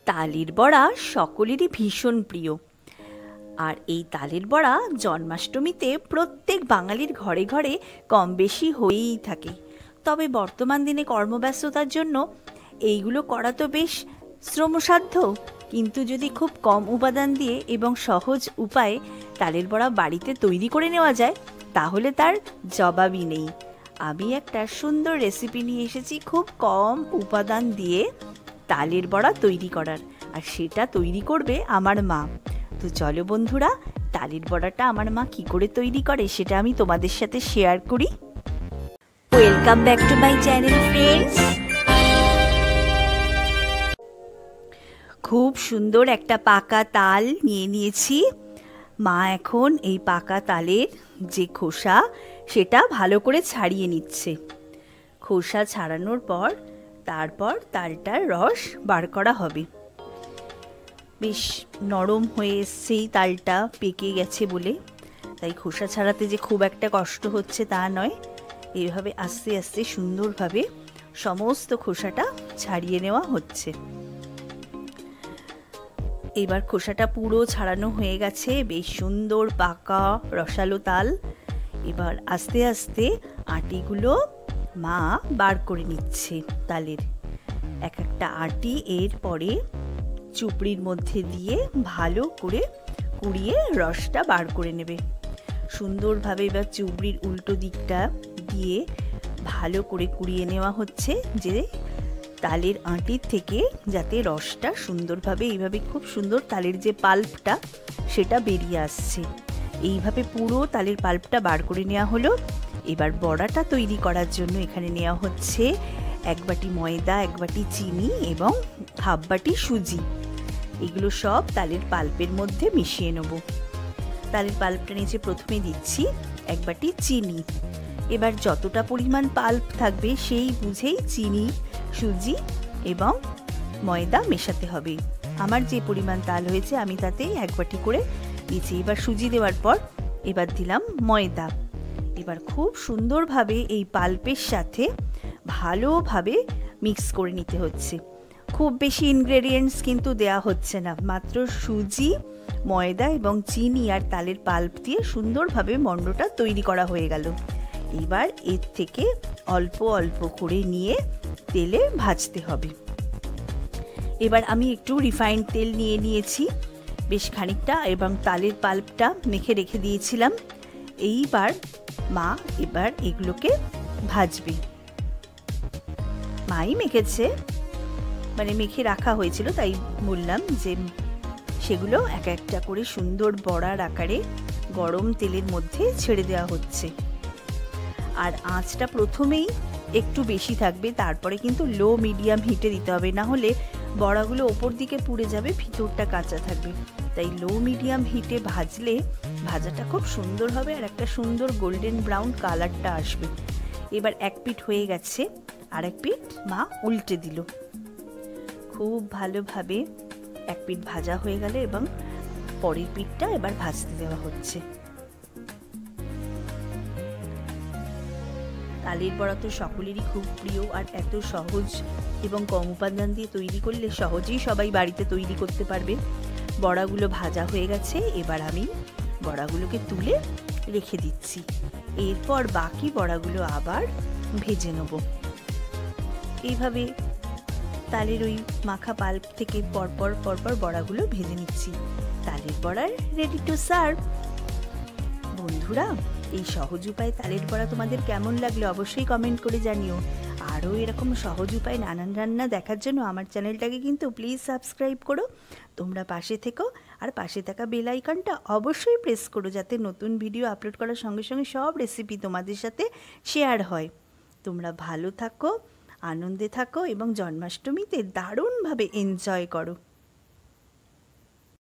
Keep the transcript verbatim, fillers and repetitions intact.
তালের বড়া সকলেরই ভীষণ প্রিয়। আর এই তালের বড়া জন্মাষ্টমীতে প্রত্যেক বাঙালির ঘরে ঘরে কম বেশি হয়েই থাকে। তবে বর্তমান দিনে কর্মব্যস্ততার জন্য এইগুলো করা তো বেশ শ্রমসাধ্য, কিন্তু যদি খুব কম উপাদান দিয়ে এবং সহজ উপায়ে তালের বড়া বাড়িতে তৈরি করে নেওয়া যায় তাহলে তার জবাবই নেই। আমি একটা সুন্দর রেসিপি নিয়ে এসেছি খুব কম উপাদান দিয়ে তালের বড়া তৈরি করার, আর সেটা তৈরি করবে আমার মা। তো চলো বন্ধুরা, তালের বড়াটা আমার মা কি করে তৈরি করে সেটা আমি তোমাদের সাথে শেয়ার করি। Welcome back to my channel friends. খুব সুন্দর একটা পাকা তাল নিয়ে নিয়েছি। মা এখন এই পাকা তালের যে খোসা সেটা ভালো করে ছাড়িয়ে নিচ্ছে। খোসা ছাড়ানোর পর তারপর তালটার রস বার করা হবে। বেশ নরম হয়ে এসছেই তালটা, পেকে গেছে বলে, তাই খোসা ছাড়াতে যে খুব একটা কষ্ট হচ্ছে তা নয়। এইভাবে আস্তে আস্তে সুন্দরভাবে সমস্ত খোসাটা ছাড়িয়ে নেওয়া হচ্ছে। এবার খোসাটা পুরো ছাড়ানো হয়ে গেছে, বেশ সুন্দর পাকা রসালো তাল। এবার আস্তে আস্তে আটিগুলো মা বার করে নিচ্ছে তালের। এক একটা আটি এর পরে চুপড়ির মধ্যে দিয়ে ভালো করে কুড়িয়ে রসটা বার করে নেবে। সুন্দরভাবে এবার চুপড়ির উল্টো দিকটা দিয়ে ভালো করে কুড়িয়ে নেওয়া হচ্ছে, যে তালের আঁটির থেকে যাতে রসটা সুন্দরভাবে এইভাবে খুব সুন্দর তালের যে পাল্পটা সেটা বেরিয়ে আসছে। এইভাবে পুরো তালের পাল্পটা বার করে নেওয়া হলো। এবার বড়াটা তৈরি করার জন্য এখানে নেওয়া হচ্ছে এক বাটি ময়দা, এক বাটি চিনি এবং হাফ বাটি সুজি। এগুলো সব তালের পাল্পের মধ্যে মিশিয়ে নেব। তালের পাল্পটা নিচে প্রথমে দিচ্ছি এক বাটি চিনি। এবার যতটা পরিমাণ পাল্প থাকবে সেই বুঝেই চিনি, সুজি এবং ময়দা মেশাতে হবে। আমার যে পরিমাণ তাল হয়েছে আমি তাতে এক বাটি করে দিচ্ছি। এবার সুজি দেওয়ার পর এবার দিলাম ময়দা। এবার খুব সুন্দরভাবে এই পাল্পের সাথে ভালোভাবে মিক্স করে নিতে হচ্ছে। খুব বেশি ইনগ্রেডিয়েন্টস কিন্তু দেয়া হচ্ছে না, মাত্র সুজি, ময়দা এবং চিনি আর তালের পাল্প দিয়ে সুন্দরভাবে মণ্ডটা তৈরি করা হয়ে গেল। এবার এর থেকে অল্প অল্প করে নিয়ে তেলে ভাজতে হবে। এবার আমি একটু রিফাইন্ড তেল নিয়ে নিয়েছি বেশ খানিকটা, এবং তালের পাল্পটা মেখে রেখে দিয়েছিলাম। এইবার মা এবার এগুলোকে ভাজবে। মাই মেখেছে, মানে মেখে রাখা হয়েছিল, তাই বললাম যে সেগুলো এক একটা করে সুন্দর বড়ার আকারে গরম তেলের মধ্যে ছেড়ে দেওয়া হচ্ছে। আর আঁচটা প্রথমেই একটু বেশি থাকবে, তারপরে কিন্তু লো মিডিয়াম হিটে দিতে হবে, না হলে বড়াগুলো ওপর দিকে পুড়ে যাবে, ভিতরটা কাঁচা থাকবে। তাই লো মিডিয়াম হিটে ভাজলে ভাজাটা খুব সুন্দর হবে আর একটা সুন্দর গোল্ডেন ব্রাউন কালারটা আসবে। এবার এক পিঠ হয়ে গেছে, আর এক পিঠ মা উল্টে দিল। খুব ভালোভাবে এক পিঠ ভাজা হয়ে গেলে এবং পরের পিঠটা এবার ভাজতে দেওয়া হচ্ছে। তালের বড়া তো সকলেরই খুব প্রিয়, আর এত সহজ এবং কম উপাদান দিয়ে তৈরি করলে সহজেই সবাই বাড়িতে তৈরি করতে পারবে। বড়াগুলো ভাজা হয়ে গেছে, এবার আমি বড়াগুলোকে তুলে রেখে দিচ্ছি। এরপর বাকি বড়াগুলো আবার ভেজে নেব। এইভাবে তালের ওই মাখা পাল্প থেকে পরপর পরপর বড়াগুলো ভেজে নিচ্ছি। তালের বড়ার রেডি টু সার্ভ। বন্ধুরা, এই সহজ উপায়ে তালের বড়া তোমাদের কেমন লাগলো অবশ্যই কমেন্ট করে জানিও। আরও এরকম সহজ উপায়ে নানান রান্না দেখার জন্য আমার চ্যানেলটাকে কিন্তু প্লিজ সাবস্ক্রাইব করো। তোমরা পাশে থেকো, আর পাশে থাকা বেল আইকনটা অবশ্যই প্রেস করো, যাতে নতুন ভিডিও আপলোড করার সঙ্গে সঙ্গে সব রেসিপি তোমাদের সাথে শেয়ার হয়। তোমরা ভালো থাকো, আনন্দে থাকো এবং জন্মাষ্টমীতে দারুণভাবে এনজয় করো।